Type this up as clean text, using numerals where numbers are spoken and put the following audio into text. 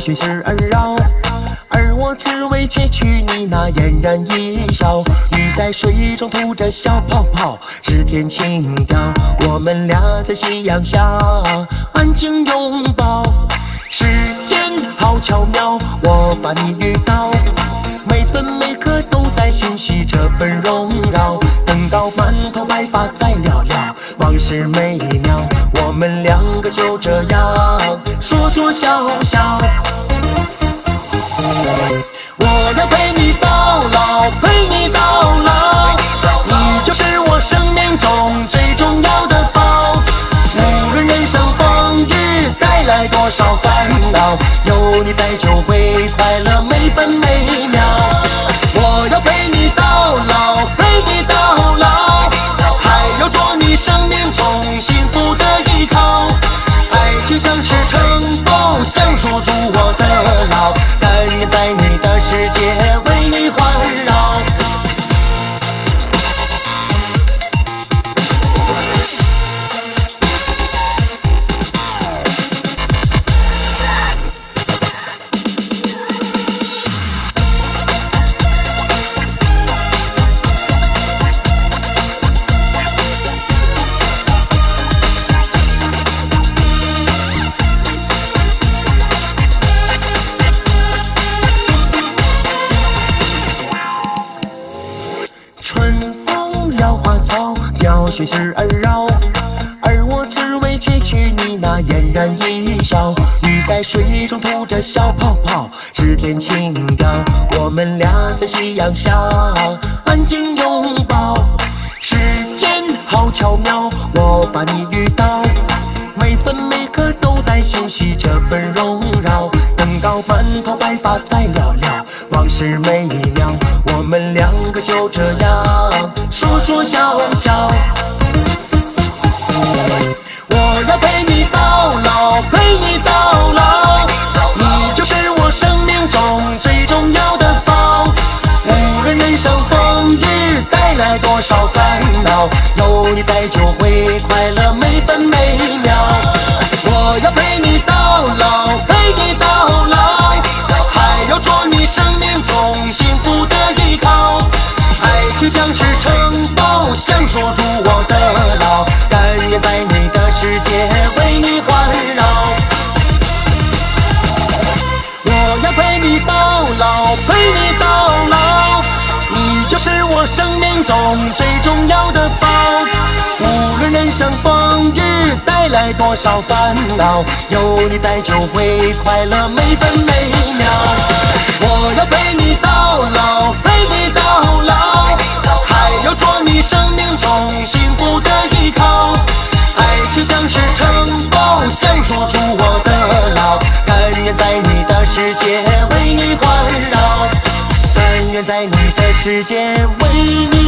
循心而绕，而我只为窃取你那嫣然一笑。鱼在水中吐着小泡泡，是天情调。我们俩在夕阳下安静拥抱，时间好巧妙，我把你遇到，每分每刻都在欣喜这份荣耀。等到满头白发再聊聊往事美妙，我们两个就这样说说笑笑。我要陪你到老，陪你到老，你就是我生命中最重要的宝。无论人生风雨带来多少烦恼，有你在就会快乐每分每秒。我要陪你到老，陪你到老，还要做你生命中幸福的依靠。爱情像是城堡，想锁住我的牢，甘愿在你的世界为你环绕。春风撩花草，鸟循心而绕，而我只为窃取你那嫣然一笑。鱼在水中吐着小泡泡，是天情调。我们俩在夕阳下安静拥抱，时间好巧妙，我把你遇到，每分每刻都在欣喜这份荣耀。等到满头白发再聊聊往事美妙，我们两个就这样说说笑笑。我要陪你到老，陪你到老，你就是我生命中最重要的宝。无论人生风雨带来多少烦恼，有你在就会快乐每分每秒。我要陪你到老，陪你到老，还要做你生命中幸福的依靠。爱情像是城堡，想锁住我的牢，甘愿在你的世界为你环绕。我要陪你到老，陪你到老，你就是我生命中最重要的宝。无论人生风雨带来多少烦恼，有你在就会快乐每分每秒。我要陪你到老，陪你到老，还要做你生命中幸福的依靠。爱情像是城堡，想锁住我的牢，甘愿在你的世界为你环绕，甘愿在你的世界为你